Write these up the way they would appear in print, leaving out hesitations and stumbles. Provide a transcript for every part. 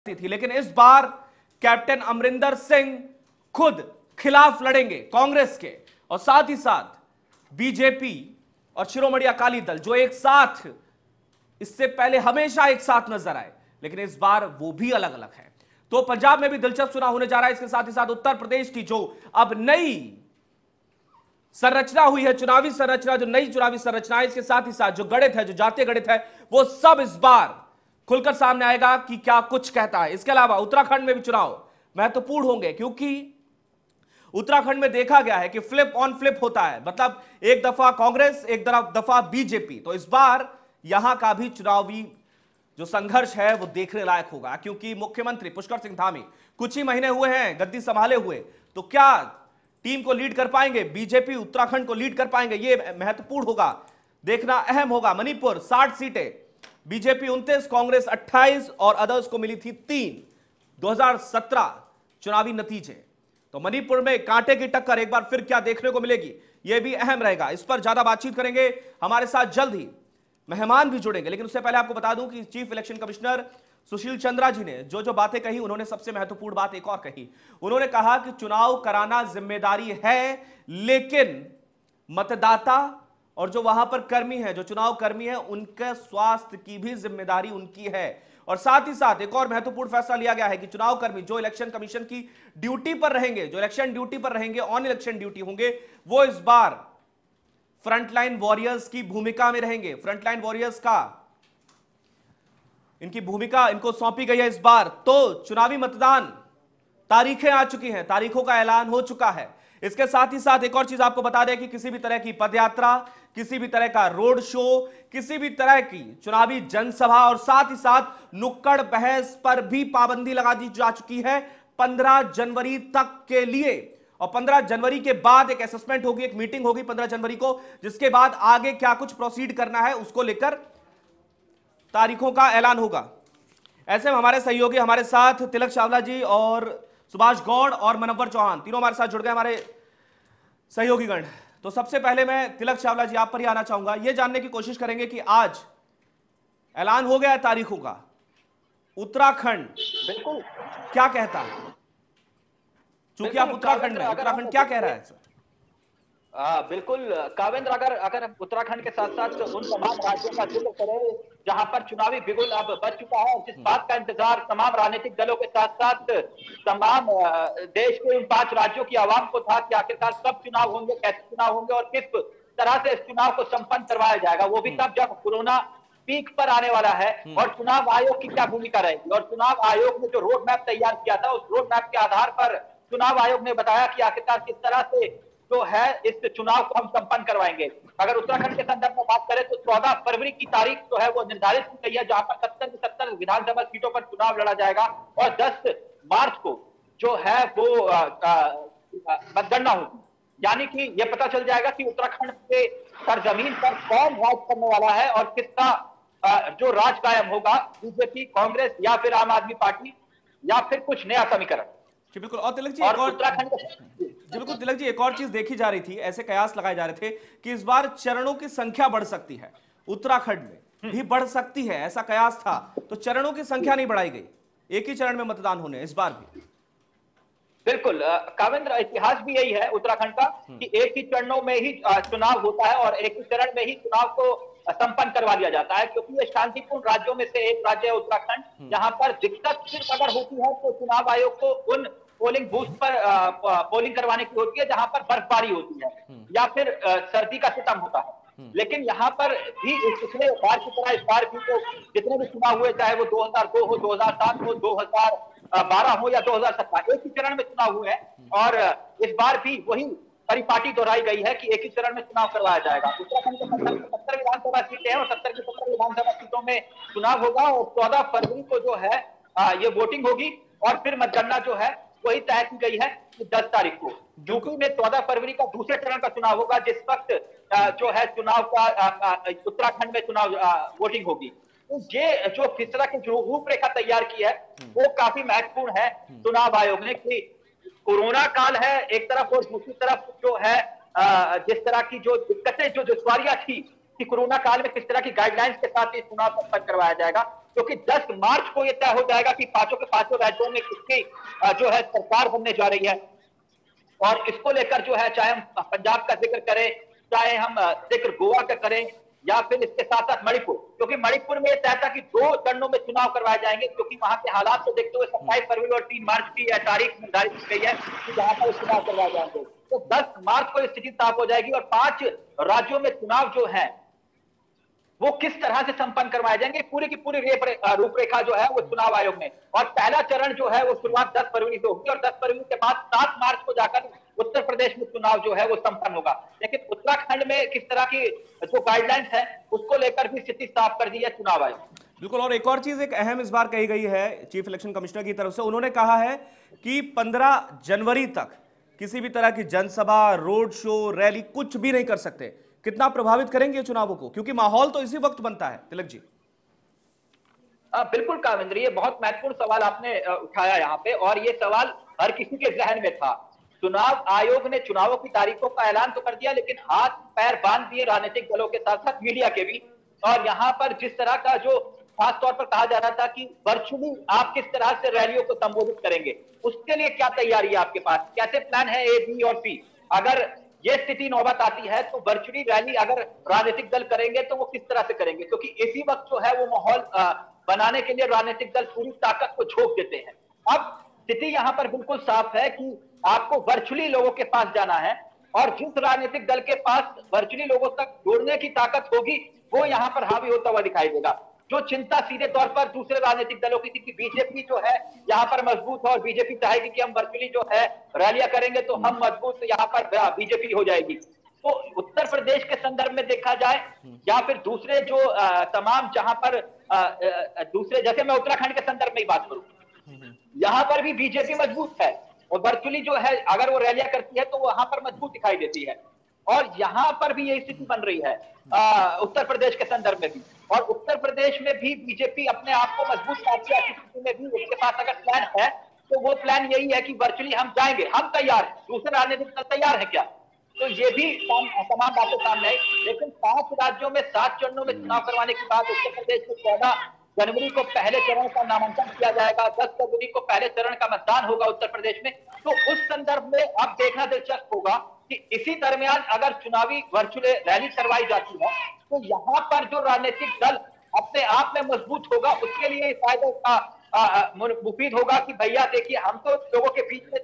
थी, लेकिन इस बार कैप्टन अमरिंदर सिंह खुद खिलाफ लड़ेंगे कांग्रेस के, और साथ ही साथ बीजेपी और शिरोमणि अकाली दल जो एक साथ इससे पहले हमेशा एक साथ नजर आए, लेकिन इस बार वो भी अलग अलग है। तो पंजाब में भी दिलचस्प चुनाव होने जा रहा है। इसके साथ ही साथ उत्तर प्रदेश की जो अब नई संरचना हुई है, चुनावी संरचना, जो नई चुनावी संरचना है, इसके साथ ही साथ जो गणित है, जो जातीय गणित है, वो सब इस बार खुलकर सामने आएगा कि क्या कुछ कहता है। इसके अलावा उत्तराखंड में भी चुनाव महत्वपूर्ण होंगे, क्योंकि उत्तराखंड में देखा गया है कि फ्लिप ऑन फ्लिप होता है, मतलब एक दफा कांग्रेस, एक दफा बीजेपी। तो इस बार यहां का भी चुनावी जो संघर्ष है वो देखने लायक होगा, क्योंकि मुख्यमंत्री पुष्कर सिंह धामी कुछ ही महीने हुए हैं गद्दी संभाले हुए, तो क्या टीम को लीड कर पाएंगे, बीजेपी उत्तराखंड को लीड कर पाएंगे, ये महत्वपूर्ण होगा, देखना अहम होगा। मणिपुर 60 सीटें, बीजेपी 29, कांग्रेस 28 और अदर्स को मिली थी 3। 2017 चुनावी नतीजे, तो मणिपुर में कांटे की टक्कर एक बार फिर क्या देखने को मिलेगी, यह भी अहम रहेगा। इस पर ज्यादा बातचीत करेंगे, हमारे साथ जल्द ही मेहमान भी जुड़ेंगे, लेकिन उससे पहले आपको बता दूं कि chief election commissioner Sushil Chandra ji ने जो बातें कही, उन्होंने सबसे महत्वपूर्ण बात एक और कही। उन्होंने कहा कि चुनाव कराना जिम्मेदारी है, लेकिन मतदाता और जो वहां पर कर्मी है, जो चुनाव कर्मी है, उनके स्वास्थ्य की भी जिम्मेदारी उनकी है। और साथ ही साथ एक और महत्वपूर्ण फैसला लिया गया है कि चुनाव कर्मी जो इलेक्शन कमीशन की ड्यूटी पर रहेंगे, जो इलेक्शन ड्यूटी पर रहेंगे, ऑन इलेक्शन ड्यूटी होंगे, वो इस बार फ्रंटलाइन वॉरियर्स की भूमिका में रहेंगे। फ्रंटलाइन वॉरियर्स का इनकी भूमिका इनको सौंपी गई है इस बार। तो चुनावी मतदान तारीखें आ चुकी हैं, तारीखों का ऐलान हो चुका है। इसके साथ ही साथ एक और चीज आपको बता दें कि किसी भी तरह की पदयात्रा, किसी भी तरह का रोड शो, किसी भी तरह की चुनावी जनसभा और साथ ही साथ नुक्कड़ बहस पर भी पाबंदी लगा दी जा चुकी है 15 जनवरी तक के लिए। और 15 जनवरी के बाद एक असेसमेंट होगी, एक मीटिंग होगी 15 जनवरी को, जिसके बाद आगे क्या कुछ प्रोसीड करना है उसको लेकर तारीखों का ऐलान होगा। ऐसे में हमारे सहयोगी हमारे साथ तिलक चावला जी और सुभाष गौड़ और मनव्वर चौहान तीनों हमारे साथ जुड़ गए, हमारे सहयोगीगण। तो सबसे पहले मैं तिलक चावला जी आप पर ही आना चाहूंगा, यह जानने की कोशिश करेंगे कि आज ऐलान हो गया है तारीखों का, उत्तराखंड बिल्कुल क्या कहता है, चूंकि आप उत्तराखंड में, उत्तराखंड क्या कह रहा है सर? बिल्कुल कावेंद्र, अगर उत्तराखंड के साथ साथ उन तमाम राज्यों का जिक्र करें जहां पर चुनावी बिगुल अब बच चुका है, जिस बात का इंतजार तमाम राजनीतिक दलों के साथ साथ तमाम देश के उन 5 राज्यों की आवाम को था कि आखिरकार कब चुनाव होंगे, कैसे चुनाव होंगे और किस तरह से इस चुनाव को संपन्न करवाया जाएगा, वो भी तब जब कोरोना पीक पर आने वाला है और चुनाव आयोग की क्या भूमिका रहेगी। और चुनाव आयोग ने जो रोड मैप तैयार किया था, उस रोड मैप के आधार पर चुनाव आयोग ने बताया कि आखिरकार किस तरह से जो है इस चुनाव को हम संपन्न करवाएंगे। अगर उत्तराखंड के संदर्भ में बात करें तो 14 फरवरी की तारीख जो है वो निर्धारित की गई है, जहां पर 70 की 70 विधानसभा सीटों पर चुनाव लड़ा जाएगा और 10 मार्च को जो है वो मतगणना होगी। यानी कि यह पता चल जाएगा कि उत्तराखंड के सरजमीन पर कौन राज करने वाला है और किसका जो राज कायम होगा, बीजेपी, कांग्रेस या फिर आम आदमी पार्टी या फिर कुछ नया समीकरण। बिल्कुल। और तिलक जी, बिल्कुल तिलक जी, एक और चीज देखी जा रही थी, ऐसे कयास लगाए जा रहे थे कि इस बार चरणों की संख्या बढ़ सकती है, उत्तराखंड में भी बढ़ सकती है, ऐसा कयास था। तो चरणों की संख्या नहीं बढ़ाई गई, एक ही चरण में मतदान होने इस बार भी। बिल्कुल कावेंद्र, इतिहास भी यही है उत्तराखंड का कि एक ही चरणों में ही चुनाव होता है और एक ही चरण में ही चुनाव को संपन्न करवा लिया जाता है, क्योंकि ये शांतिपूर्ण राज्यों में से एक राज्य है उत्तराखंड, जहां पर दिक्कत सिर्फ अगर होती है तो चुनाव आयोग को उन पोलिंग बूथ पर पोलिंग करवाने की होती है जहां पर बर्फबारी होती है या फिर सर्दी का सितम होता है। लेकिन यहाँ पर भी पिछले बार की तरह इस बार भी तो जितने भी चुनाव हुए, चाहे वो 2002 हो, 2007 हो, 2012 हो या 2017, एक ही चरण में चुनाव हुए हैं और इस बार भी वही परिपाटी दोहराई गई है कि एक ही चरण में चुनाव करवाया जाएगा। उत्तराखंड के 70 विधानसभा सीटें हैं और 70 की 70 विधानसभा सीटों में चुनाव होगा और 14 फरवरी को जो है ये वोटिंग होगी और फिर मतगणना जो है वही तय की गई है कि 10 तारीख को। यूपी में 14 फरवरी का दूसरे चरण का चुनाव होगा, जिस वक्त जो है चुनाव का उत्तराखंड में चुनाव वोटिंग होगी। तो ये जो किस तरह की जो रूपरेखा तैयार की है वो काफी महत्वपूर्ण है चुनाव आयोग ने, कि कोरोना काल है एक तरफ और दूसरी तरफ जो है जिस तरह की जो दिक्कतें जो दुश्वारियां थी कि कोरोना काल में किस तरह की गाइडलाइंस के साथ ये चुनाव संपन्न करवाया जाएगा, क्योंकि 10 मार्च को यह तय हो जाएगा कि पांचों के पांचों राज्यों में किसकी जो है सरकार बनने जा रही है। और इसको लेकर जो है, चाहे हम पंजाब का जिक्र करें, चाहे हम जिक्र गोवा का करें, या फिर इसके साथ साथ मणिपुर, क्योंकि मणिपुर में तय था कि 2 चरणों में चुनाव करवाए जाएंगे, क्योंकि वहां के हालात को देखते हुए 27 फरवरी और 3 मार्च की तारीख निर्धारित की गई है कि जहां पर चुनाव करवाए जाएंगे। तो 10 मार्च को स्थिति साफ हो जाएगी और 5 राज्यों में चुनाव जो है वो किस तरह से संपन्न करवाए जाएंगे, पूरी की पूरी रूपरेखा जो है वो चुनाव आयोग में। और पहला चरण जो है वो शुरुआत 10 फरवरी से होगी और 10 फरवरी के बाद 7 मार्च को जाकर उत्तर प्रदेश में चुनाव जो है वो संपन्न होगा। लेकिन उत्तराखंड में किस तरह की जो गाइडलाइंस है उसको लेकर भी स्थिति साफ कर दी है चुनाव आयोग। बिल्कुल। और एक और चीज एक अहम इस बार कही गई है चीफ इलेक्शन कमिश्नर की तरफ से, उन्होंने कहा है कि 15 जनवरी तक किसी भी तरह की जनसभा, रोड शो, रैली कुछ भी नहीं कर सकते। कितना प्रभावित करेंगे चुनावों को, क्योंकि माहौल तो इसी वक्त बनता है। तिलक जी। बिल्कुल काविंद्र, ये बहुत महत्वपूर्ण सवाल आपने उठाया यहाँ पे, और ये सवाल हर किसी के जहन में था। चुनाव आयोग ने चुनावों की तारीखों का ऐलान तो कर दिया, लेकिन हाथ पैर बांध दिए राजनीतिक दलों के साथ साथ मीडिया के भी। और यहाँ पर जिस तरह का जो खास तौर पर कहा जा रहा था कि वर्चुअली आप किस तरह से रैलियों को संबोधित करेंगे, उसके लिए क्या तैयारी है आपके पास, कैसे प्लान है ए, बी और सी। अगर ये स्थिति नौबत आती है तो वर्चुअली रैली अगर राजनीतिक दल करेंगे तो वो किस तरह से करेंगे, क्योंकि इसी वक्त जो है वो माहौल बनाने के लिए राजनीतिक दल पूरी ताकत को झोंक देते हैं। अब स्थिति यहाँ पर बिल्कुल साफ है कि आपको वर्चुअली लोगों के पास जाना है, और जिस राजनीतिक दल के पास वर्चुअली लोगों तक जोड़ने की ताकत होगी वो यहाँ पर हावी होता हुआ दिखाई देगा। जो चिंता सीधे तौर पर दूसरे राजनीतिक दलों की थी कि बीजेपी जो है यहाँ पर मजबूत है और बीजेपी चाहेगी कि हम वर्चुअली जो है रैलियां करेंगे तो हम मजबूत, यहाँ पर बीजेपी हो जाएगी। तो उत्तर प्रदेश के संदर्भ में देखा जाए या फिर दूसरे जो तमाम जहां पर दूसरे, जैसे मैं उत्तराखंड के संदर्भ में ही बात करूं, यहां पर भी बीजेपी मजबूत है और वर्चुअली जो है अगर वो रैलियां करती है तो वहां पर मजबूत दिखाई देती है। और यहां पर भी यही स्थिति बन रही है उत्तर प्रदेश के संदर्भ में भी। और उत्तर प्रदेश में भी बीजेपी अपने आप को मजबूत पाती है, स्थिति में भी उसके पास अगर प्लान है तो वो प्लान यही है कि वर्चुअली हम जाएंगे, हम तैयार हैं, दूसरे राजनीतिक दल तैयार है क्या। तो ये भी तमाम बातें सामने आई। लेकिन 5 राज्यों में 7 चरणों में चुनाव करवाने के बाद उत्तर प्रदेश में 14 जनवरी को पहले चरण का नामांकन किया जाएगा, 10 फरवरी को पहले चरण का मतदान होगा उत्तर प्रदेश में। तो उस संदर्भ में अब देखना दिलचस्प होगा कि इसी दरमियान अगर चुनावी वर्चुअल रैली करवाई जाती है तो यहाँ पर जो राजनीतिक दल अपने आप में मजबूत होगा उसके लिए फायदा मुफीद होगा कि भैया देखिए हम तो लोगों के बीच में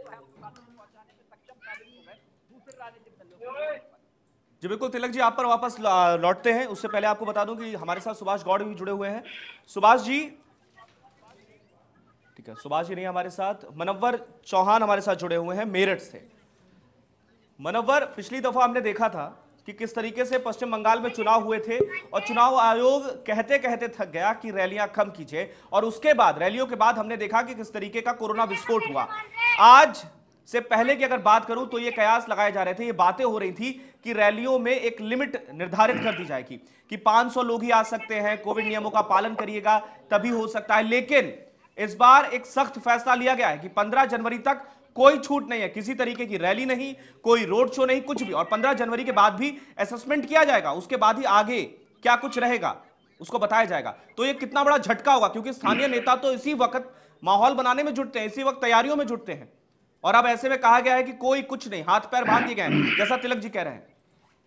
जी बिल्कुल। तिलक जी, आप पर वापस लौटते हैं, उससे पहले आपको बता दूं कि हमारे साथ सुभाष गौड़ भी जुड़े हुए हैं। सुभाष जी, ठीक है, सुभाष जी नहीं हमारे साथ, मनव्वर चौहान हमारे साथ जुड़े हुए हैं मेरठ से। मनव्वर, पिछली दफा हमने देखा था कि किस तरीके से पश्चिम बंगाल में चुनाव हुए थे और चुनाव आयोग कहते कहते थक गया कि रैलियां कम कीजिए, और उसके बाद रैलियों के बाद हमने देखा कि किस तरीके का कोरोना विस्फोट हुआ। आज से पहले की अगर बात करूं तो ये कयास लगाए जा रहे थे, ये बातें हो रही थी कि रैलियों में एक लिमिट निर्धारित कर दी जाएगी कि 500 लोग ही आ सकते हैं, कोविड नियमों का पालन करिएगा तभी हो सकता है। लेकिन इस बार एक सख्त फैसला लिया गया है कि 15 जनवरी तक कोई छूट नहीं है, किसी तरीके की रैली नहीं, कोई रोड शो नहीं, कुछ भी। और 15 जनवरी के बाद भी असेसमेंट किया जाएगा, उसके बाद ही आगे क्या कुछ रहेगा उसको बताया जाएगा। तो ये कितना बड़ा झटका होगा, क्योंकि स्थानीय नेता तो इसी वक्त माहौल बनाने में जुटते हैं, इसी वक्त तैयारियों में जुटते हैं, और अब ऐसे में कहा गया है कि कोई कुछ नहीं, हाथ पैर बांध दिए गए हैं, जैसा तिलक जी कह रहे हैं।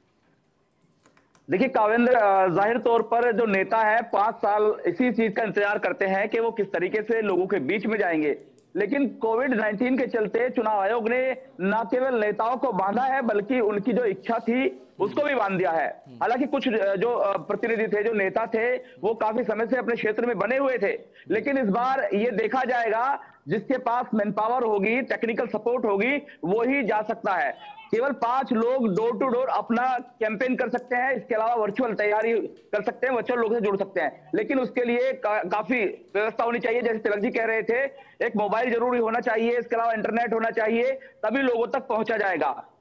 देखिए कावेंद्र, जाहिर तौर पर जो नेता है 5 साल इसी चीज का इंतजार करते हैं कि वो किस तरीके से लोगों के बीच में जाएंगे। लेकिन कोविड-19 के चलते चुनाव आयोग ने न केवल नेताओं को बांधा है बल्कि उनकी जो इच्छा थी उसको भी बांध दिया है। हालांकि कुछ जो प्रतिनिधि थे, जो नेता थे, वो काफी समय से अपने क्षेत्र में बने हुए थे, लेकिन इस बार ये देखा जाएगा जिसके पास मैन पावर होगी, टेक्निकल सपोर्ट होगी, वो ही जा सकता है। केवल 5 लोग डोर टू डोर अपना कैंपेन कर सकते हैं, इसके अलावा वर्चुअल तैयारी कर सकते हैं, वर्चुअल लोगों से जुड़ सकते हैं। लेकिन उसके लिए काफी व्यवस्था होनी चाहिए, जैसे तिलक जी कह रहे थे, एक मोबाइल जरूरी होना चाहिए, इसके अलावा इंटरनेट होना चाहिए, तभी लोगों तक पहुंचा जाएगा।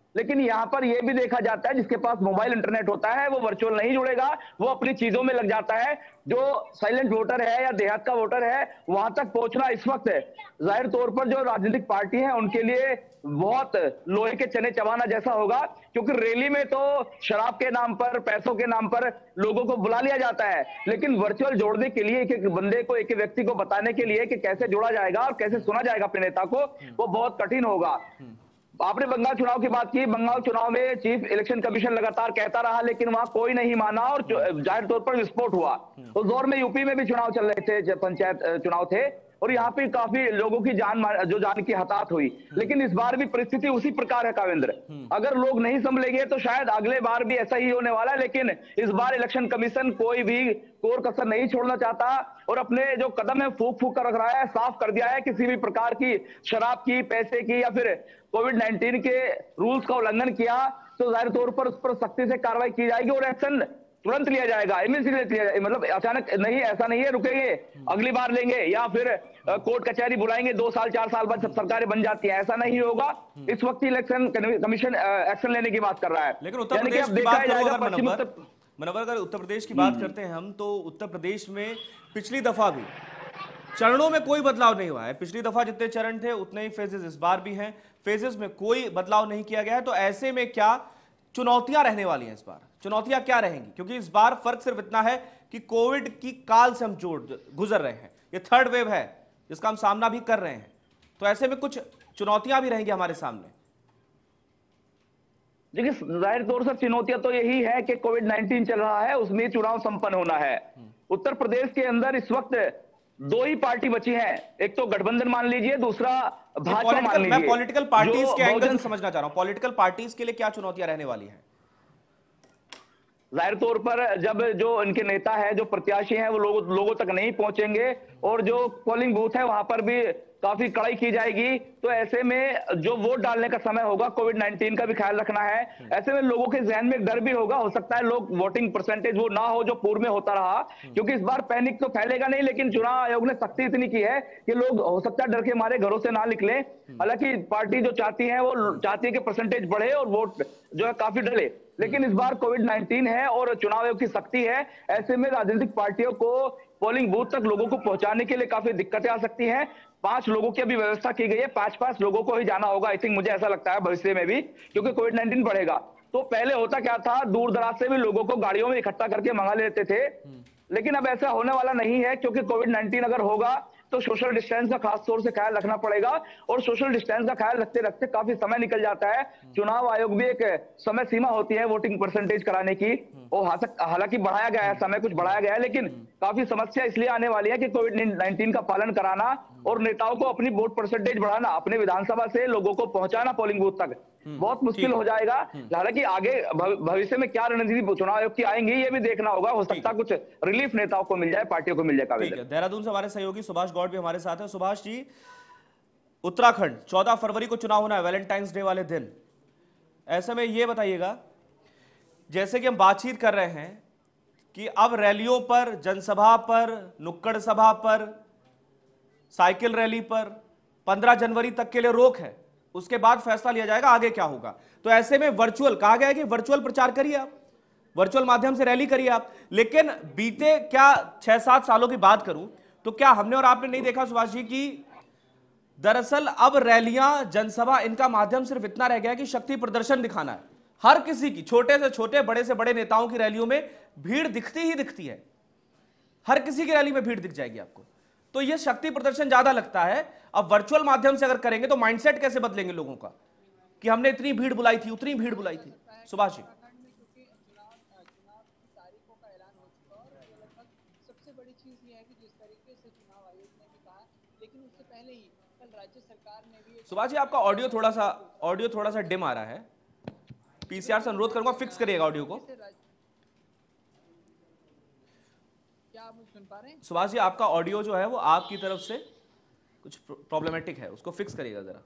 लेकिन यहाँ पर यह भी देखा जाता है जिसके पास मोबाइल इंटरनेट होता है वो वर्चुअल नहीं जुड़ेगा, वो अपनी चीजों में लग जाता है। जो साइलेंट वोटर है या देहात का वोटर है वहां तक पहुंचना इस वक्त जाहिर तौर पर जो राजनीतिक पार्टी है उनके लिए बहुत लोहे के चने चबाना जैसा होगा, क्योंकि रैली में तो शराब के नाम पर, पैसों के नाम पर लोगों को बुला लिया जाता है, लेकिन वर्चुअल जोड़ने के लिए, एक एक बंदे को, एक एक व्यक्ति को बताने के लिए कि कैसे जोड़ा जाएगा और कैसे सुना जाएगा अपने नेता को, वो बहुत कठिन होगा। आपने बंगाल चुनाव की बात की, बंगाल चुनाव में चीफ इलेक्शन कमीशन लगातार कहता रहा लेकिन वहां कोई नहीं माना और जाहिर तौर पर विस्फोट हुआ। उस दौर में यूपी में भी चुनाव चल रहे थे, पंचायत चुनाव थे, और यहाँ पे काफी लोगों की जान की हताहत हुई। लेकिन इस बार भी परिस्थिति उसी प्रकार है कावेंद्र, अगर लोग नहीं संभलेंगे तो शायद अगले बार भी ऐसा ही होने वाला है। लेकिन इस बार इलेक्शन कमीशन कोई भी कोर कसर नहीं छोड़ना चाहता और अपने जो कदम है फूक फूक कर रख रहा है, साफ कर दिया है किसी भी प्रकार की शराब की, पैसे की या फिर कोविड-19 के रूल्स का उल्लंघन किया तो जाहिर तौर पर उस पर सख्ती से कार्रवाई की जाएगी और एक्शन तुरंत लिया जाएगा, इमीडिएटली लिया जाएगा। मतलब अचानक नहीं, ऐसा नहीं है रुकेंगे अगली बार लेंगे या फिर कोर्ट कचहरी बुलाएंगे 2 साल 4 साल बाद सब सरकारें बन जाती हैं, ऐसा नहीं होगा। इस वक्त इलेक्शन कमीशन एक्शन लेने की बात कर रहा है। लेकिन उत्तर प्रदेश की बात करो मनोवर, अगर उत्तर प्रदेश की बात करते हैं हम, तो उत्तर प्रदेश में पिछली दफा भी चरणों में कोई बदलाव नहीं हुआ है। पिछली दफा जितने चरण थे उतने ही फेजेस इस बार भी हैं, फेजेस में कोई बदलाव नहीं किया गया है। तो ऐसे में क्या चुनौतियां रहने वाली हैं इस बार? चुनौतियां क्या रहेंगी? क्योंकि इस बार फर्क सिर्फ इतना है कि कोविड की काल से हम गुजर रहे हैं, ये थर्ड वेव है जिसका हम सामना भी कर रहे हैं, तो ऐसे में कुछ चुनौतियां भी रहेंगी हमारे सामने। देखिए जाहिर तौर से चुनौतियां तो यही है कि कोविड-19 चल रहा है, उसमें चुनाव संपन्न होना है। उत्तर प्रदेश के अंदर इस वक्त 2 ही पार्टी बची है, एक तो गठबंधन मान लीजिए, दूसरा भाजपा मान लीजिए। मैं पॉलिटिकल पार्टीज के एंगल से समझना चाह रहा हूं, पॉलिटिकल पार्टीज के लिए क्या चुनौतियां रहने वाली हैं? जाहिर तौर पर जब जो इनके नेता है, जो प्रत्याशी हैं, वो लोगों तक नहीं पहुंचेंगे और जो पोलिंग बूथ है वहां पर भी काफी कड़ाई की जाएगी, तो ऐसे में जो वोट डालने का समय होगा, कोविड-19 का भी ख्याल रखना है। ऐसे में लोगों के जहन में एक डर भी होगा, हो सकता है लोग वोटिंग परसेंटेज वो ना हो जो पूर्व में होता रहा, क्योंकि इस बार पैनिक तो फैलेगा नहीं, लेकिन चुनाव आयोग ने सख्ती इतनी की है कि लोग हो सकता है डर के मारे घरों से ना निकले। हालांकि पार्टी जो चाहती है वो चाहती है कि परसेंटेज बढ़े और वोट जो है काफी डले, लेकिन इस बार कोविड-19 है और चुनाव आयोग की सख्ती है। ऐसे में राजनीतिक पार्टियों को पोलिंग बूथ तक लोगों को पहुंचाने के लिए काफी दिक्कतें आ सकती हैं। 5 लोगों की अभी व्यवस्था की गई है, 5-5 लोगों को ही जाना होगा, आई थिंक, मुझे ऐसा लगता है भविष्य में भी, क्योंकि कोविड-19 बढ़ेगा। तो पहले होता क्या था, दूर दराज से भी लोगों को गाड़ियों में इकट्ठा करके मंगा लेते थे, लेकिन अब ऐसा होने वाला नहीं है, क्योंकि कोविड-19 अगर होगा तो सोशल डिस्टेंस का खास तौर से ख्याल रखना पड़ेगा और सोशल डिस्टेंस का ख्याल रखते रखते काफी समय निकल जाता है। चुनाव आयोग भी एक समय सीमा होती है वोटिंग परसेंटेज कराने की, और हालांकि बढ़ाया गया है, समय कुछ बढ़ाया गया है, लेकिन काफी समस्या इसलिए आने वाली है कि कोविड-19 का पालन कराना और नेताओं को अपनी वोट परसेंटेज बढ़ाना, अपने विधानसभा से लोगों को पहुंचाना पोलिंग बूथ तक बहुत मुश्किल हो जाएगा। हालांकि आगे भविष्य में क्या रणनीति चुनाव आयोग की आएंगी ये भी देखना होगा, हो सकता है कुछ रिलीफ नेताओं को मिल जाए, पार्टियों को मिल जाए। देहरादून से हमारे सहयोगी सुभाष गौड़ भी हमारे साथ है। सुभाष जी, उत्तराखंड 14 फरवरी को चुनाव होना है, वैलेंटाइंस डे वाले दिन। ऐसे में ये बताइएगा, जैसे कि हम बातचीत कर रहे हैं कि अब रैलियों पर, जनसभा पर, नुक्कड़ सभा पर, साइकिल रैली पर 15 जनवरी तक के लिए रोक है, उसके बाद फैसला लिया जाएगा आगे क्या होगा। तो ऐसे में वर्चुअल कहा गया है कि वर्चुअल प्रचार करिए आप, वर्चुअल माध्यम से रैली करिए आप। लेकिन बीते क्या 6-7 सालों की बात करूं तो क्या हमने और आपने नहीं देखा सुभाष जी कि दरअसल अब रैलियां, जनसभा, इनका माध्यम सिर्फ इतना रह गया कि शक्ति प्रदर्शन दिखाना है। हर किसी की, छोटे से छोटे, बड़े से बड़े नेताओं की रैलियों में भीड़ दिखती ही दिखती है, हर किसी की रैली में भीड़ दिख जाएगी आपको। तो यह शक्ति प्रदर्शन ज्यादा लगता है। अब वर्चुअल माध्यम से अगर करेंगे तो माइंडसेट कैसे बदलेंगे लोगों का कि हमने इतनी भीड़ बुलाई थी, उतनी भीड़ बुलाई थी। सुभाष जी, सुभाष जी आपका ऑडियो थोड़ा सा डिम आ रहा है, पीसीआर से अनुरोध करूंगा फिक्स करिएगा ऑडियो को। क्या आप सुन पा रहे हैं? सुभाष जी आपका ऑडियो जो है वो आपकी तरफ से कुछ प्रॉब्लमेटिक है, उसको फिक्स करिएगा जरा,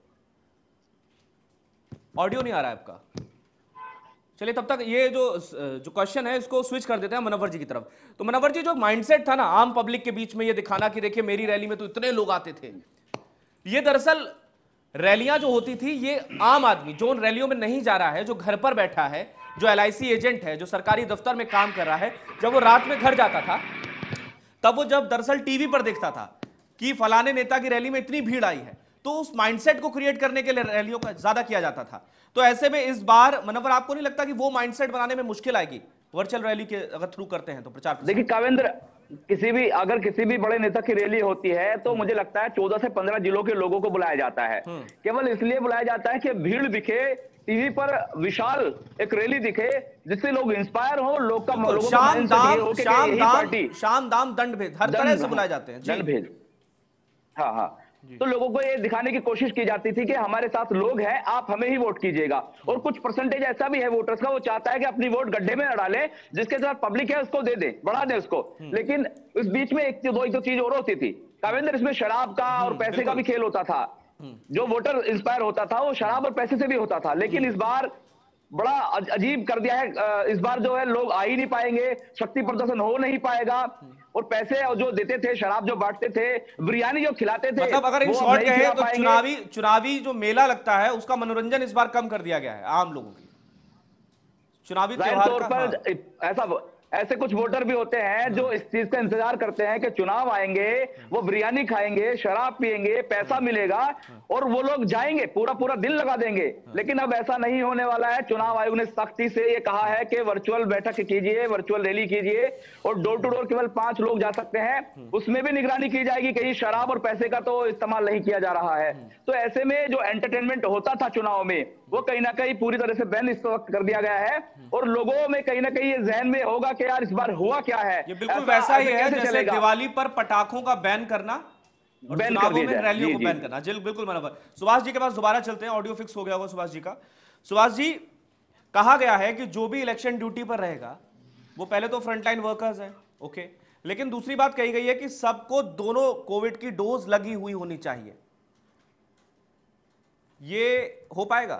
ऑडियो नहीं आ रहा है आपका। चलिए तब तक ये जो क्वेश्चन है इसको स्विच कर देते हैं मनोवर जी की तरफ। तो मनोवर जी, जो माइंडसेट था ना आम पब्लिक के बीच में ये दिखाना कि देखिए मेरी रैली में तो इतने लोग आते थे, ये दरअसल रैलियां जो होती थी, ये आम आदमी जो उन रैलियों में नहीं जा रहा है, जो घर पर बैठा है, जो LIC एजेंट है, जो सरकारी दफ्तर में काम कर रहा है, जब वो रात में घर जाता था, तब वो जब दरअसल टीवी पर देखता था कि फलाने नेता की रैली में इतनी भीड़ आई है, तो उस माइंडसेट को क्रिएट करने के लिए रैलियों का ज्यादा किया जाता था। तो ऐसे में इस बार मनोवर, आपको नहीं लगता कि वो माइंडसेट बनाने में मुश्किल आएगी वर्चुअल रैली के अगर थ्रू करते हैं तो प्रचार? देखिए कावेंद्र, अगर किसी भी बड़े नेता की रैली होती है तो मुझे लगता है 14 से 15 जिलों के लोगों को बुलाया जाता है। केवल इसलिए बुलाया जाता है कि भीड़ दिखे, टीवी पर विशाल एक रैली दिखे, जिससे लोग इंस्पायर हो, लोगों का शाम दाम दंड भेद, हर तरह से बुलाए जाते हैं दंड भेद। हाँ, तो लोगों को ये दिखाने की कोशिश की जाती थी कि हमारे साथ लोग हैं, आप हमें ही वोट कीजिएगा। और कुछ परसेंटेज ऐसा भी है वोटर्स का, वो चाहता है कि अपनी वोट गड्ढे में न डाले, जिसके साथ पब्लिक है उसको दे दे, बढ़ा दे उसको। लेकिन इस बीच में एक दो चीज और होती थी कावेंद्र, इसमें शराब का और पैसे का भी खेल होता था। जो वोटर इंस्पायर होता था वो शराब और पैसे से भी होता था। लेकिन इस बार बड़ा अजीब कर दिया है। इस बार जो है लोग आ ही नहीं पाएंगे, शक्ति प्रदर्शन हो नहीं पाएगा, और पैसे जो देते थे, शराब जो बांटते थे, बिरयानी जो खिलाते थे, मतलब अगर इन शॉर्ट कहें तो चुनावी जो मेला लगता है उसका मनोरंजन इस बार कम कर दिया गया है आम लोगों के चुनावी त्योहार पर। ऐसे कुछ वोटर भी होते हैं जो इस चीज का इंतजार करते हैं कि चुनाव आएंगे, वो बिरयानी खाएंगे, शराब पिएंगे, पैसा मिलेगा और वो लोग जाएंगे, पूरा दिन लगा देंगे। लेकिन अब ऐसा नहीं होने वाला है। चुनाव आयोग ने सख्ती से ये कहा है कि वर्चुअल बैठक कीजिए, वर्चुअल रैली कीजिए, और डोर टू डोर केवल 5 लोग जा सकते हैं। उसमें भी निगरानी की जाएगी, कहीं शराब और पैसे का तो इस्तेमाल नहीं किया जा रहा है। तो ऐसे में जो एंटरटेनमेंट होता था चुनाव में, वो कहीं ना कहीं पूरी तरह से बैन इस वक्त कर दिया गया है। और लोगों में कहीं ना कहीं ये जहन में होगा कि यार इस बार हुआ क्या है। ये बिल्कुल वैसा ही है जैसे दिवाली पर पटाखों का बैन करना और चुनावों में रैलियों को बैन करना। जी बिल्कुल मनोवर। सुभाष जी के पास दोबारा चलते हैं, ऑडियो फिक्स हो गया होगा सुभाष जी का। सुभाष जी, कहा गया है कि जो भी इलेक्शन ड्यूटी पर रहेगा वो पहले तो फ्रंटलाइन वर्कर्स हैं, ओके, लेकिन दूसरी बात कही गई है कि सबको दोनों कोविड की डोज लगी हुई होनी चाहिए। ये हो पाएगा?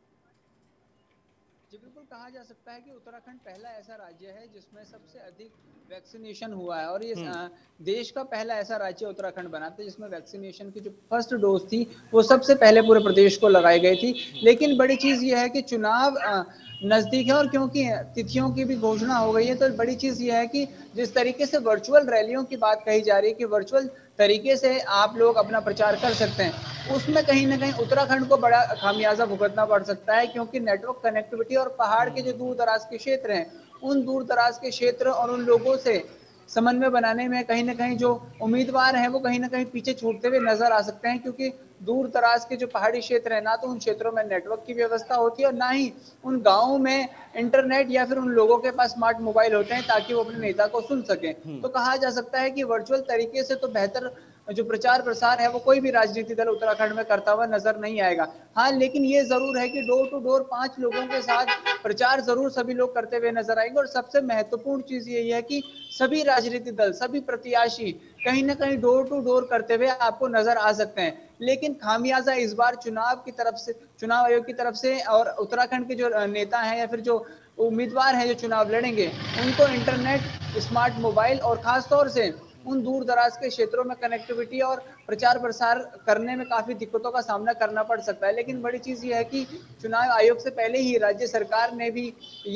जी बिल्कुल, कहा जा सकता है कि उत्तराखंड पहला ऐसा राज्य है जिसमें सबसे अधिक वैक्सीनेशन हुआ है, और ये देश का पहला ऐसा राज्य उत्तराखंड बना था जिसमें वैक्सीनेशन की जो फर्स्ट डोज थी वो सबसे पहले पूरे प्रदेश को लगाई गई थी। लेकिन बड़ी चीज ये है कि चुनाव नजदीक है और क्योंकि तिथियों की भी घोषणा हो गई है, तो बड़ी चीज ये है कि जिस तरीके से वर्चुअल रैलियों की बात कही जा रही है कि वर्चुअल तरीके से आप लोग अपना प्रचार कर सकते हैं, उसमें कहीं ना कहीं उत्तराखंड को बड़ा खामियाजा भुगतना पड़ सकता है। क्योंकि नेटवर्क कनेक्टिविटी और पहाड़ के जो दूर दराज के क्षेत्र हैं, उन दूर दराज के क्षेत्र और उन लोगों से समन्वय बनाने में कहीं ना कहीं जो उम्मीदवार हैं वो कहीं ना कहीं पीछे छूटते हुए नजर आ सकते हैं। क्योंकि दूर दराज के जो पहाड़ी क्षेत्र है, ना तो उन क्षेत्रों में नेटवर्क की व्यवस्था होती है और ना ही उन गाँवों में इंटरनेट या फिर उन लोगों के पास स्मार्ट मोबाइल होते हैं ताकि वो अपने नेता को सुन सकें। तो कहा जा सकता है कि वर्चुअल तरीके से तो बेहतर जो प्रचार प्रसार है वो कोई भी राजनीतिक दल उत्तराखंड में करता हुआ नजर नहीं आएगा। हाँ, लेकिन ये जरूर है कि डोर टू डोर 5 लोगों के साथ प्रचार जरूर सभी लोग करते हुए नजर आएंगे। और सबसे महत्वपूर्ण चीज यही है कि सभी राजनीतिक दल, सभी प्रत्याशी कहीं ना कहीं डोर टू डोर करते हुए आपको नजर आ सकते हैं। लेकिन खामियाजा इस बार चुनाव की तरफ से, चुनाव आयोग की तरफ से और उत्तराखंड के जो नेता हैं या फिर जो उम्मीदवार हैं जो चुनाव लड़ेंगे, उनको इंटरनेट, स्मार्ट मोबाइल और खासतौर से उन दूर दराज के क्षेत्रों में कनेक्टिविटी और प्रचार प्रसार करने में काफी दिक्कतों का सामना करना पड़ सकता है। लेकिन बड़ी चीज ये है कि चुनाव आयोग से पहले ही राज्य सरकार ने भी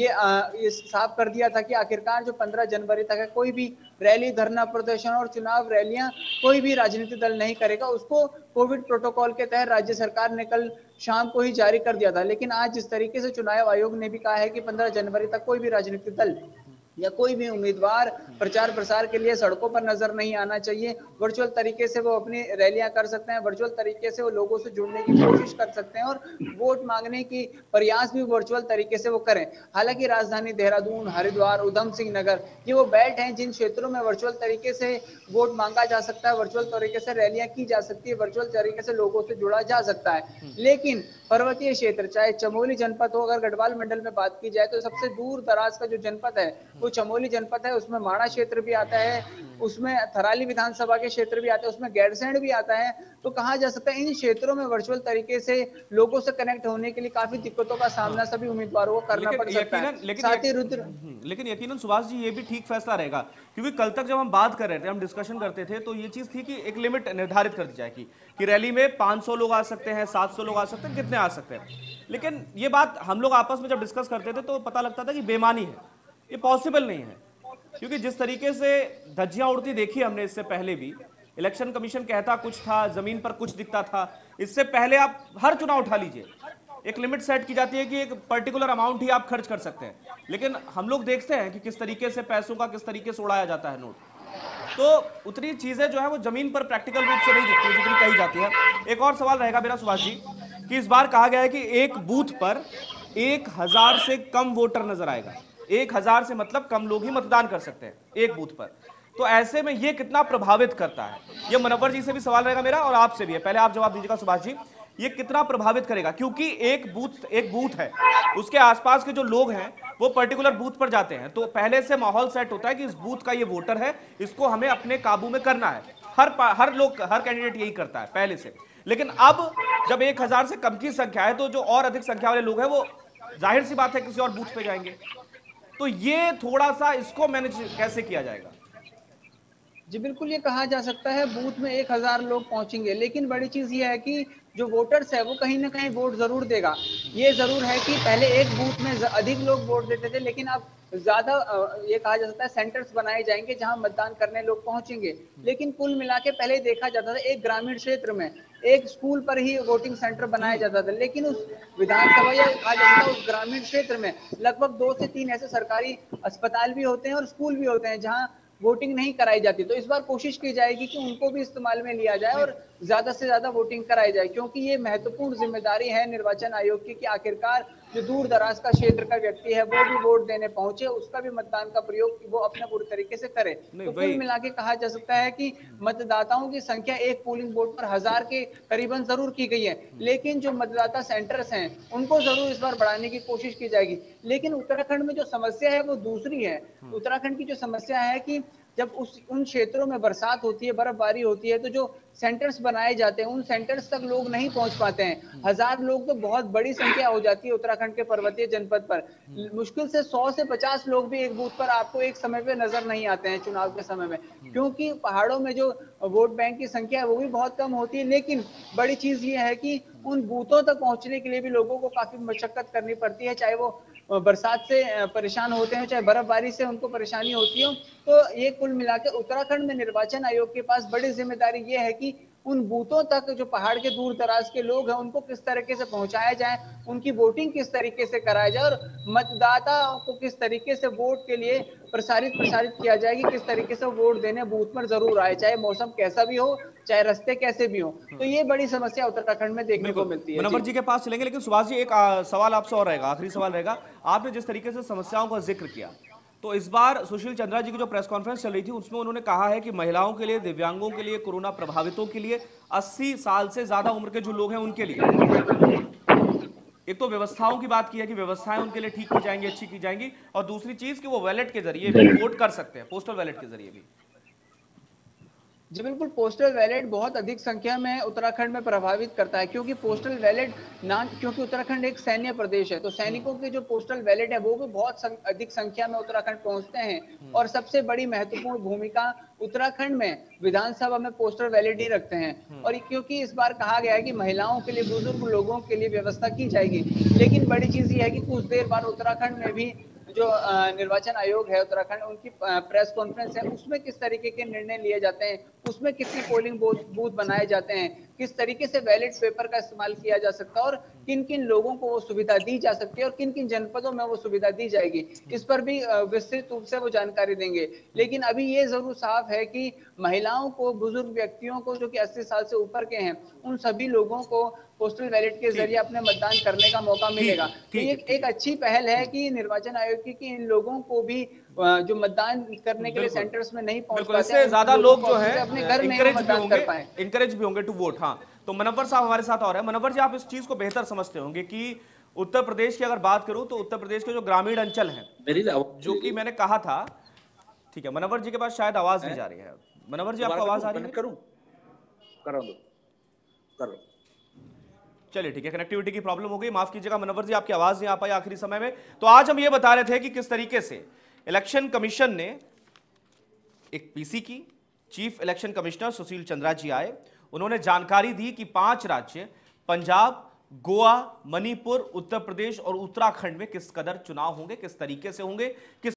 ये साफ कर दिया था कि आखिरकार जो 15 जनवरी तक है, कोई भी रैली, धरना प्रदर्शन और चुनाव रैलियां कोई भी राजनीतिक दल नहीं करेगा। उसको कोविड प्रोटोकॉल के तहत राज्य सरकार ने कल शाम को ही जारी कर दिया था। लेकिन आज जिस तरीके से चुनाव आयोग ने भी कहा है कि 15 जनवरी तक कोई भी राजनीतिक दल या कोई भी उम्मीदवार प्रचार प्रसार के लिए सड़कों पर नजर नहीं आना चाहिए, वर्चुअल तरीके से वो अपनी रैलियां कर सकते हैं, वर्चुअल तरीके से वो लोगों से जुड़ने की कोशिश कर सकते हैं और वोट मांगने की प्रयास भी वर्चुअल तरीके से वो करें। हालांकि राजधानी देहरादून, हरिद्वार, उधम सिंह नगर, ये वो बेल्ट हैं जिन क्षेत्रों में वर्चुअल तरीके से वोट मांगा जा सकता है, वर्चुअल तरीके से रैलियां की जा सकती है, वर्चुअल तरीके से लोगों से जुड़ा जा सकता है। लेकिन पर्वतीय क्षेत्र, चाहे चमोली जनपद हो, अगर गढ़वाल मंडल में बात की जाए तो सबसे दूर दराज का जो जनपद है वो चमोली जनपद है, उसमें माड़ा क्षेत्र भी आता है, उसमें थराली विधानसभा के क्षेत्र भी आते हैं, उसमें गैरसैंण भी आता है। तो कहा जा सकता है इन क्षेत्रों में वर्चुअल तरीके से लोगों से कनेक्ट होने के लिए काफी दिक्कतों का सामना सभी उम्मीदवारों को करना पड़ सकता है। साथ ही रुद्र, लेकिन यकीनन सुभाष जी ये भी ठीक फैसला रहेगा, क्योंकि कल तक जब हम बात कर रहे थे, हम डिस्कशन करते थे, तो ये चीज थी कि एक लिमिट निर्धारित कर दी जाएगी कि रैली में 500 लोग आ सकते हैं, 700 लोग आ सकते हैं, कितने आ सकते हैं। लेकिन ये बात हम लोग आपस में जब डिस्कस करते थे तो पता लगता था कि बेमानी है, ये पॉसिबल नहीं है, क्योंकि जिस तरीके से धज्जियां उड़ती देखी हमने इससे पहले भी, इलेक्शन कमीशन कहता कुछ था, जमीन पर कुछ दिखता था। इससे पहले आप हर चुनाव उठा लीजिए, एक लिमिट सेट की जाती है कि एक पर्टिकुलर अमाउंट ही आप खर्च कर सकते हैं, लेकिन हम लोग देखते हैं कि किस तरीके से पैसों का किस तरीके से उड़ाया जाता है नोट। तो उतनी चीजें जो है वो जमीन पर प्रैक्टिकल रूप से नहीं दिखती जितनी कही जाती है। एक और सवाल रहेगा मेरा सुभाष जी कि इस बार कहा गया है कि एक बूथ पर 1000 से कम वोटर नजर आएगा। 1000 से मतलब कम लोग ही मतदान कर सकते हैं एक बूथ पर। तो ऐसे में ये कितना प्रभावित करता है, ये मुनव्वर जी से भी सवाल रहेगा मेरा और आपसे भी है। पहले आप जवाब दीजिएगा सुभाष जी, ये कितना प्रभावित करेगा, क्योंकि एक बूथ है, उसके आसपास के जो लोग हैं वो पर्टिकुलर बूथ पर जाते हैं, तो पहले से माहौल सेट होता है कि इस बूथ का ये वोटर है, इसको हमें अपने काबू में करना है। हर कैंडिडेट यही करता है पहले से। लेकिन अब जब 1000 से कम की संख्या है तो जो और अधिक संख्या वाले लोग हैं वो जाहिर सी बात है किसी और बूथ पे जाएंगे। तो ये थोड़ा सा इसको मैनेज कैसे किया जाएगा? जी बिल्कुल, ये कहा जा सकता है बूथ में 1000 लोग पहुंचेंगे, लेकिन बड़ी चीज ये है कि जो वोटर्स है वो कहीं ना कहीं वोट जरूर देगा। ये जरूर है कि पहले एक बूथ में अधिक लोग वोट देते थे, लेकिन अब ज्यादा ये कहा जा सकता है सेंटर्स बनाए जाएंगे जहां मतदान करने लोग पहुंचेंगे। लेकिन कुल मिला के पहले देखा जाता था एक ग्रामीण क्षेत्र में एक स्कूल पर ही वोटिंग सेंटर बनाया जाता था, लेकिन उस विधानसभा या कहा जाता है उस ग्रामीण क्षेत्र में लगभग 2 से 3 ऐसे सरकारी अस्पताल भी होते हैं और स्कूल भी होते हैं जहाँ वोटिंग नहीं कराई जाती। तो इस बार कोशिश की जाएगी कि उनको भी इस्तेमाल में लिया जाए और ज्यादा से ज्यादा वोटिंग कराई जाए, क्योंकि ये महत्वपूर्ण जिम्मेदारी है निर्वाचन आयोग की कि आखिरकार जो दूर दराज का क्षेत्र का व्यक्ति है वो भी वोट देने पहुंचे, उसका भी मतदान का प्रयोग वो अपने पूरी तरीके से करे। तो कुल मिला के कहा जा सकता है कि मतदाताओं की संख्या एक पोलिंग बूथ पर 1000 के करीबन जरूर की गई है, लेकिन जो मतदाता सेंटर्स हैं उनको जरूर इस बार बढ़ाने की कोशिश की जाएगी। लेकिन उत्तराखंड में जो समस्या है वो दूसरी है। उत्तराखंड की जो समस्या है कि जब उन क्षेत्रों में बरसात होती है, बर्फबारी होती है, तो जो सेंटर्स बनाए जाते हैं उन सेंटर्स तक लोग नहीं पहुंच पाते हैं। 1000 लोग तो बहुत बड़ी संख्या हो जाती है उत्तराखंड के पर्वतीय जनपद पर। मुश्किल से 100 से 50 लोग भी एक बूथ पर आपको एक समय पे नजर नहीं आते हैं चुनाव के समय में, क्योंकि पहाड़ों में जो वोट बैंक की संख्या है वो भी बहुत कम होती है। लेकिन बड़ी चीज ये है कि उन बूथों तक पहुंचने के लिए भी लोगों को काफी मशक्कत करनी पड़ती है, चाहे वो बरसात से परेशान होते हैं, चाहे बर्फबारी से उनको परेशानी होती हो। तो ये कुल मिला के उत्तराखंड में निर्वाचन आयोग के पास बड़ी जिम्मेदारी ये है कि उन बूथों तक जो पहाड़ के दूर दराज के लोग हैं उनको किस तरीके से पहुंचाया जाए, उनकी वोटिंग किस तरीके से कराया जाए और मतदाताओं को किस तरीके से वोट के लिए प्रसारित किया जाए कि किस तरीके से वोट देने बूथ पर जरूर आए, चाहे मौसम कैसा भी हो, चाहे रास्ते कैसे भी हो। तो ये बड़ी समस्या उत्तराखंड में देखने को मिलती है। मुनव्वर जी के पास चलेंगे, लेकिन सुभाष जी एक सवाल आपसे और रहेगा, आखिरी सवाल रहेगा। आपने जिस तरीके से समस्याओं का जिक्र किया, तो इस बार सुशील चंद्रा जी की जो प्रेस कॉन्फ्रेंस चल रही थी उसमें उन्होंने कहा है कि महिलाओं के लिए, दिव्यांगों के लिए, कोरोना प्रभावितों के लिए, 80 साल से ज्यादा उम्र के जो लोग हैं उनके लिए एक तो व्यवस्थाओं की बात की है कि व्यवस्थाएं उनके लिए ठीक की जाएंगी, अच्छी की जाएंगी, और दूसरी चीज कि वो वैलेट के जरिए भी वोट कर सकते हैं, पोस्टल वैलेट के जरिए भी। जी बिल्कुल, पोस्टल बैलेट बहुत अधिक संख्या में उत्तराखंड में प्रभावित करता है, क्योंकि पोस्टल बैलेट क्योंकि उत्तराखंड एक सैन्य प्रदेश है, तो सैनिकों के जो पोस्टल बैलेट है वो भी बहुत अधिक संख्या में उत्तराखंड पहुंचते हैं। और सबसे बड़ी महत्वपूर्ण भूमिका उत्तराखंड में विधानसभा में पोस्टल बैलेट ही रखते हैं। और क्योंकि इस बार कहा गया है कि महिलाओं के लिए, बुजुर्ग लोगों के लिए व्यवस्था की जाएगी, लेकिन बड़ी चीज ये है कि कुछ देर बाद उत्तराखंड में भी जो निर्वाचन आयोग है उत्तराखंड, उनकी प्रेस कॉन्फ्रेंस है, उसमें किस तरीके के निर्णय लिए जाते हैं, उसमें कितने पोलिंग बूथ बनाए जाते हैं, किस तरीके से बैलेट पेपर का इस्तेमाल किया जा सकता है और किन किन लोगों को वो सुविधा दी जा सकती है और किन किन जनपदों में वो सुविधा दी जाएगी, इस पर भी विस्तृत रूप से वो जानकारी देंगे। लेकिन अभी ये जरूर साफ है कि महिलाओं को, बुजुर्ग व्यक्तियों को जो कि 80 साल से ऊपर के हैं, उन सभी लोगों को पोस्टल बैलेट के जरिए अपने मतदान करने का मौका मिलेगा। तो ये एक अच्छी पहल है कि निर्वाचन आयोग की कि इन लोगों को भी जो मतदान करने के लिए सेंटर्स में नहीं पहुंच पाते हैं, ज्यादा लोग जो है अपने घर में मतदान कर पाए, इंकरेज भी होंगे टू वोट। हाँ, तो मुनव्वर साहब हमारे साथ और है। मुनव्वर जी, आप इस चीज को बेहतर समझते होंगे कि उत्तर प्रदेश की अगर बात करूं तो उत्तर प्रदेश के जो ग्रामीण अंचल हैं, जो कि मैंने कहा था, ठीक है, मनोवर जी के पास शायद आवाज नहीं जा रही है। मनोवर जी, आपको आवाज आ रही है? करो। चलिए ठीक है, कनेक्टिविटी की प्रॉब्लम हो गई, माफ कीजिएगा मनोवर जी, आपकी आवाज नहीं आ पाई आखिरी समय में। तो आज हम ये बता रहे थे कि किस तरीके से इलेक्शन कमीशन ने एक पीसी की। Chief election commissioner Sushil Chandra ji आए, उन्होंने जानकारी दी कि 5 राज्य पंजाब, गोवा, मणिपुर, उत्तर प्रदेश और उत्तराखंड में किस कदर चुनाव होंगे, किस तरीके से होंगे, किस